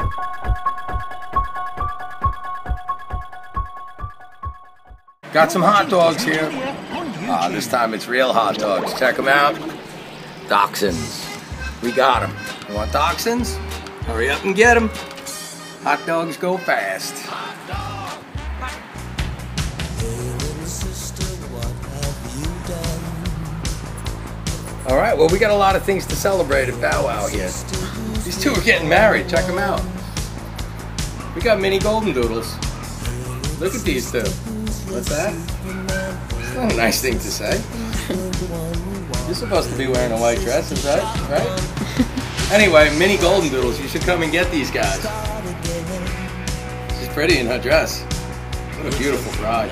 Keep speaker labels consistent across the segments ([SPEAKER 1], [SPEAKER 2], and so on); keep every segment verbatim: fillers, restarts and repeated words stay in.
[SPEAKER 1] Got some hot dogs here. Ah, this time it's real hot dogs. Check them out. Dachshunds. We got them. You want dachshunds? Hurry up and get them. Hot dogs go fast. All right, well, we got a lot of things to celebrate at Bow Wow here. These two are getting married. Check them out. We got mini golden doodles. Look at these two. What's that? It's not a nice thing to say. You're supposed to be wearing a white dress, is that right? Anyway, mini golden doodles. You should come and get these guys. She's pretty in her dress. What a beautiful bride.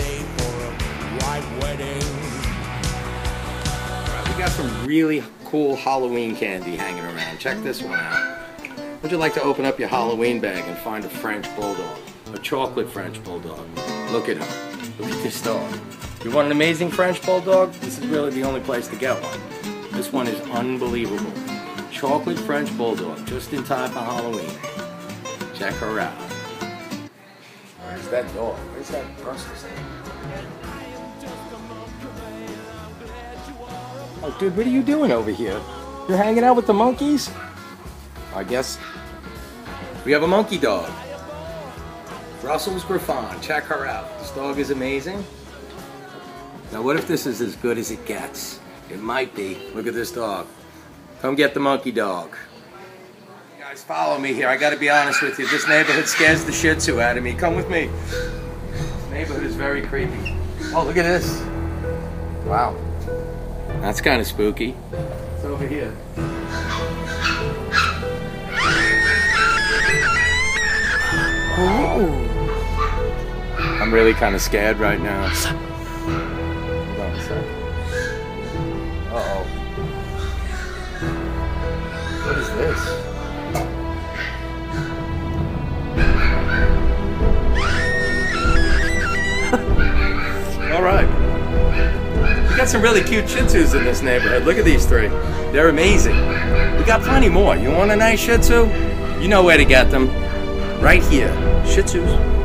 [SPEAKER 1] We got some really cool Halloween candy hanging around. Check this one out. Would you like to open up your Halloween bag and find a French bulldog? A chocolate French bulldog. Look at him. Look at this dog. You want an amazing French bulldog? This is really the only place to get one. This one is unbelievable. Chocolate French bulldog, just in time for Halloween. Check her out. Where's that dog? Where's that person? Oh, dude, what are you doing over here? You're hanging out with the monkeys? I guess we have a monkey dog. Russell's Griffon. Check her out. This dog is amazing. Now, what if this is as good as it gets? It might be. Look at this dog. Come get the monkey dog. You guys, follow me here. I got to be honest with you. This neighborhood scares the Shih Tzu out of me. Come with me. This neighborhood is very creepy. Oh, look at this. Wow. That's kind of spooky. It's over here. Ooh. I'm really kind of scared right now. Hold on a second. Uh-oh. What is this? All right. We got some really cute Shih Tzus in this neighborhood. Look at these three. They're amazing. We got plenty more. You want a nice Shih Tzu? You know where to get them. Right here. Shih Tzus.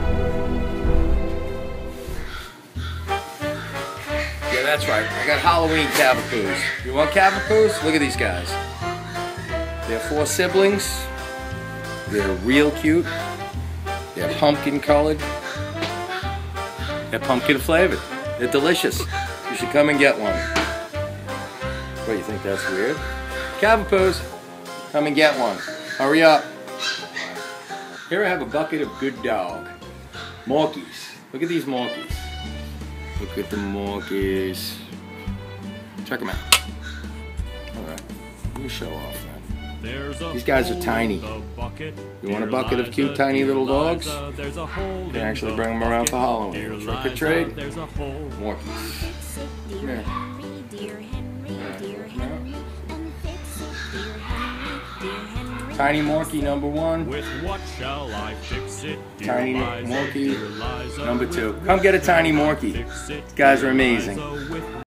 [SPEAKER 1] Yeah, that's right. I got Halloween Cavapoos. You want Cavapoos? Look at these guys. They're four siblings. They're real cute. They're pumpkin colored. They're pumpkin flavored. They're delicious. You should come and get one. What, you think that's weird? Cavapoos, come and get one. Hurry up. Here I have a bucket of good dog. Morkies. Look at these Morkies. Look at the Morkies. Check them out. Alright, let me show off, man. These guys are tiny. You want a bucket of cute, tiny little dogs? You can actually bring them around for Halloween. Trick or trade. Morkies. Here. Tiny Morkie number one. With what shall I fix it? Tiny Morkie number two. Come get a tiny Morkie. These guys are amazing.